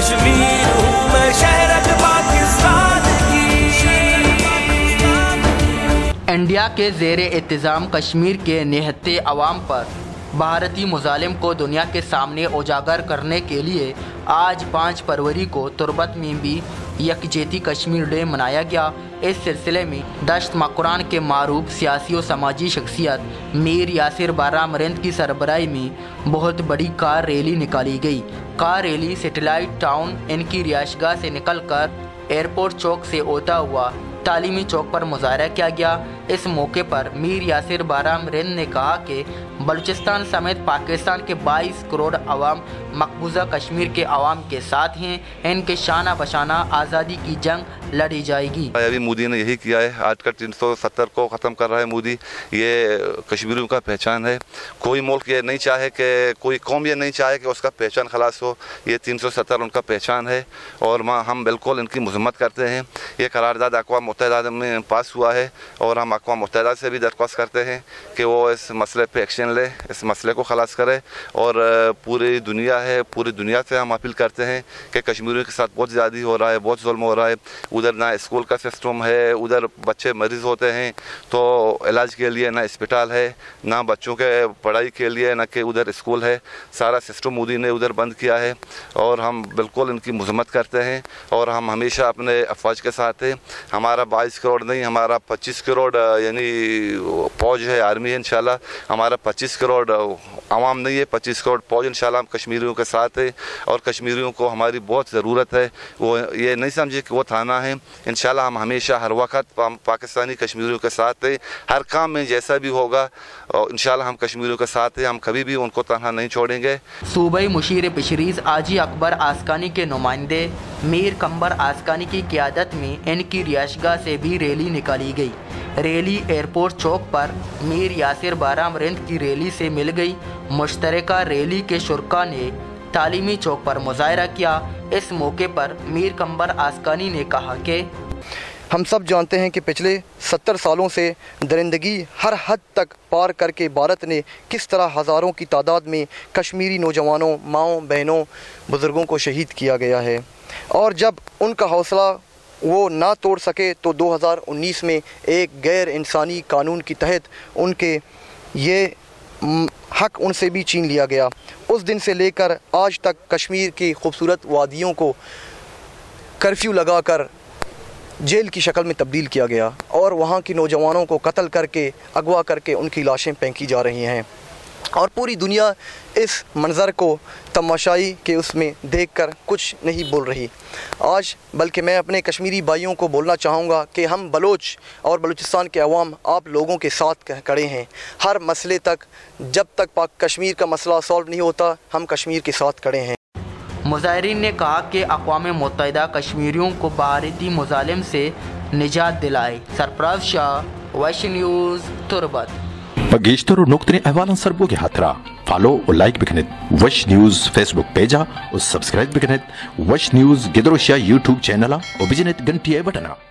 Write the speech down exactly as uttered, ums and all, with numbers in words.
کشمیر ہوں میں شہرک پاکستان کی۔ انڈیا کے زیر انتظام کشمیر کے نہتے عوام پر بھارتی مظالم کو دنیا کے سامنے اجاگر کرنے کے لیے آج پانچ فروری کو تربت میں بھی یکجہتی کشمیر ڈے منایا گیا۔ اس سلسلے میں دشت مکران کے معروف سیاسی و سماجی شخصیت میر یاسر بارامرند کی سربراہی میں بہت بڑی کار ریلی نکالی گئی۔ کار ریلی سیٹلائٹ ٹاؤن ان کی رہائش گاہ سے نکل کر ایئرپورٹ چوک سے ہوتا ہوا تعلیمی چوک پر مظاہرہ کیا گیا۔ اس موقع پر میر یاسر بارامرند نے کہا کہ بلوچستان سمیت پاکستان کے بائیس کروڑ عوام مقبوضہ کشمیر کے عوام کے ساتھ ہیں، ان کے شانہ بشانہ آزادی کی جنگ لڑی جائے گی۔ ابھی مودی نے یہی کیا ہے، آج کا تین سو ستر کو ختم کر رہا ہے مودی، یہ کشمیریوں کا پہچان ہے۔ کوئی ملک یہ نہیں چاہے کہ کوئی قوم یہ نہیں چاہے کہ اس کا پہچان خلاص ہو، یہ تین سو ستر ان کا پہچان ہے اور ہم بالکل ان کی مذمت کرتے ہیں۔ یہ قرارداد اقوام متحدہ میں پاس ہوا ہے اور ہم اقوام متحدہ سے بھی درخواست کرتے ہیں کہ وہ اس مسئلے پہ ایکشن لے، اس مسئلے کو خلاص کرے اور پوری دنیا ہے پوری دنیا سے ہم اپیل کرتے ہیں کہ کشمیریوں کے ساتھ بہت زیادتی ہو رہا ہے، بہت ظلم ہو رہا ہے۔ ادھر نہ اسکول کا سسٹم ہے، ادھر بچے مریض ہوتے ہیں تو علاج کے لیے نہ اسپتال ہے، نہ بچوں کے پڑھائی کے لیے نہ کہ ادھر اسکول ہے، سارا سسٹم مودی نے ادھر بند کیا ہے اور ہم بالکل ان کی مذمت کرتے ہیں اور ہم ہمیشہ اپنے افواج کے ساتھ ہیں۔ ہمارا بائیس کروڑ نہیں، ہمارا پچیس کروڑ یعنی فوج ہے، آرمی ہے، انشاءاللہ ہمارا پچیس کروڑ عوام نہیں ہے، پچیس کروڑ فوج انشاءاللہ ہم کشمیریوں کے ساتھ ہے اور کشمیریوں کو ہماری بہت ضرورت ہے۔ وہ یہ نہیں سمجھے کہ وہ تھانہ ہے، انشاءاللہ ہم ہمیشہ ہر وقت پاکستانی کشمیریوں کے ساتھ ہیں، ہر کام میں جیسا بھی ہوگا انشاءاللہ ہم کشمیریوں کے ساتھ ہیں، ہم کبھی بھی ان کو تنہا نہیں چھوڑیں گے۔ صوبائی مشیر پیشریز حاجی اکبر آسکانی کے نمائندے میر کمبر آسکانی کی قیادت میں ان کی رہائش گاہ سے بھی ریلی نکالی گئی۔ ریلی ایئرپورٹ چوک پر میر یاسر بارامرند کی ریلی سے مل گئی۔ مشترکہ ریلی کے شرکاء نے تعلیمی چوک پر مظاہرہ کیا۔ اس موقع پر میر کمبر آسکانی نے کہا کہ ہم سب جانتے ہیں کہ پچھلے ستر سالوں سے درندگی ہر حد تک پار کر کے بھارت نے کس طرح ہزاروں کی تعداد میں کشمیری نوجوانوں، ماؤں، بہنوں، بزرگوں کو شہید کیا گیا ہے اور جب ان کا حوصلہ وہ نہ توڑ سکے تو دو ہزار انیس میں ایک غیر انسانی قانون کے تحت ان کے یہ حق ان سے بھی چھین لیا گیا۔ اس دن سے لے کر آج تک کشمیر کی خوبصورت وادیوں کو کرفیو لگا کر جیل کی شکل میں تبدیل کیا گیا اور وہاں کی نوجوانوں کو قتل کر کے اغوا کر کے ان کی لاشیں پھینکی جا رہی ہیں اور پوری دنیا اس منظر کو تماشائی کے اس میں دیکھ کر کچھ نہیں بول رہی آج، بلکہ میں اپنے کشمیری بھائیوں کو بولنا چاہوں گا کہ ہم بلوچ اور بلوچستان کے عوام آپ لوگوں کے ساتھ کھڑے ہیں۔ ہر مسئلے تک جب تک پاک کشمیر کا مسئلہ سالو نہیں ہوتا ہم کشمیر کے ساتھ کھڑے ہیں۔ مظاہرین نے کہا کہ اقوام متحدہ کشمیریوں کو بھارتی مظالم سے نجات دلائے۔ سرفراز شاہ، ویش نیوز، تربت۔ پگیشتر نقطۂ احوالن سربوگی ہاترا فالو اور لائک بکنت وش نیوز فیس بک پیجا اور سبسکرائب بکنت Wash news Gedrosia YouTube channel اور بجنت گھنٹی بٹنا۔